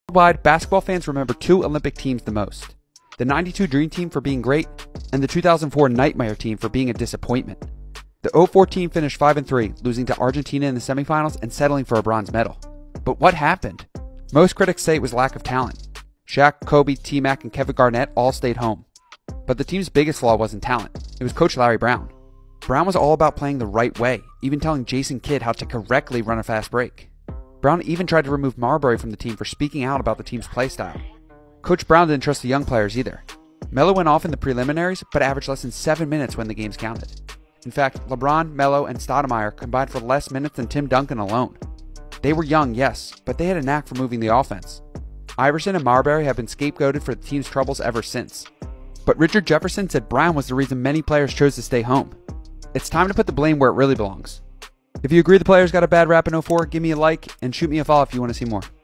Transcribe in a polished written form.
Worldwide, basketball fans remember two Olympic teams the most: the '92 Dream Team for being great, and the 2004 Nightmare Team for being a disappointment. The '04 team finished 5-3, losing to Argentina in the semifinals and settling for a bronze medal. But what happened? Most critics say it was lack of talent. Shaq, Kobe, T-Mac, and Kevin Garnett all stayed home. But the team's biggest flaw wasn't talent. It was Coach Larry Brown. Brown was all about playing the right way, even telling Jason Kidd how to correctly run a fast break. Brown even tried to remove Marbury from the team for speaking out about the team's play style. Coach Brown didn't trust the young players either. Melo went off in the preliminaries, but averaged less than 7 minutes when the games counted. In fact, LeBron, Melo, and Stoudemire combined for less minutes than Tim Duncan alone. They were young, yes, but they had a knack for moving the offense. Iverson and Marbury have been scapegoated for the team's troubles ever since. But Richard Jefferson said Brown was the reason many players chose to stay home. It's time to put the blame where it really belongs. If you agree the players got a bad rap in '04, give me a like and shoot me a follow if you want to see more.